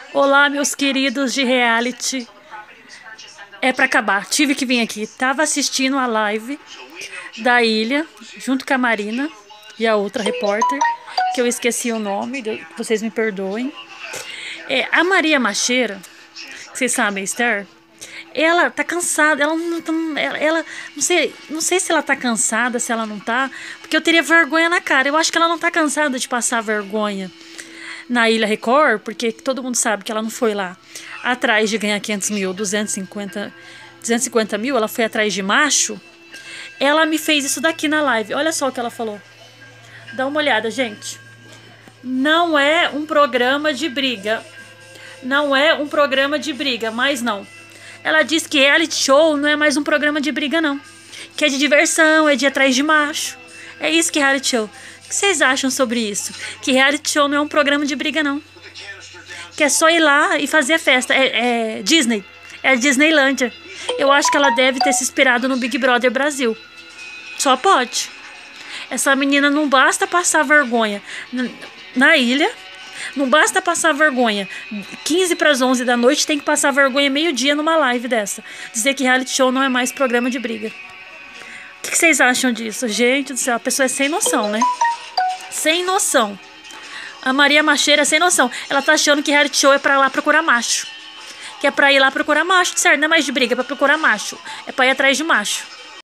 Olá, meus queridos de reality. É pra acabar. Tive que vir aqui. Tava assistindo a live da Ilha, junto com a Marina e a outra repórter, que eu esqueci o nome, vocês me perdoem. A Maria Macheira, vocês sabem, Esther, ela tá cansada, ela não tá, ela não sei se ela tá cansada, se ela não tá, porque eu teria vergonha na cara. Eu acho que ela não tá cansada de passar vergonha na Ilha Record, porque todo mundo sabe que ela não foi lá atrás de ganhar 500 mil, 250 mil, ela foi atrás de macho. Ela me fez isso daqui na live. Olha só o que ela falou. Dá uma olhada, gente. Não é um programa de briga. Não é um programa de briga, mas não. Ela diz que reality show não é mais um programa de briga, não. Que é de diversão, é de ir atrás de macho. É isso que é reality show. O que vocês acham sobre isso? Que reality show não é um programa de briga, não. Que é só ir lá e fazer a festa. É Disney. É a Disneylândia. Eu acho que ela deve ter se inspirado no Big Brother Brasil. Só pode. Essa menina não basta passar vergonha na ilha. Não basta passar vergonha 15 para as 11 da noite, tem que passar vergonha meio-dia numa live dessa. Dizer que reality show não é mais programa de briga. O que vocês acham disso? Gente do céu, a pessoa é sem noção, né? Sem noção. A Maria Macheira é sem noção. Ela tá achando que reality show é pra ir lá procurar macho. Que é pra ir lá procurar macho, certo? Não é mais de briga, é pra procurar macho. É pra ir atrás de macho.